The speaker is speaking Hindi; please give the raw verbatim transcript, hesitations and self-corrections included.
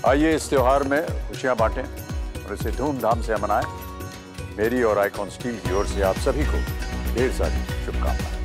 आइए इस त्योहार में खुशियां बांटें और इसे धूमधाम से मनाएं। मेरी और आइकॉन स्टील की ओर से आप सभी को ढेर सारी शुभकामनाएं।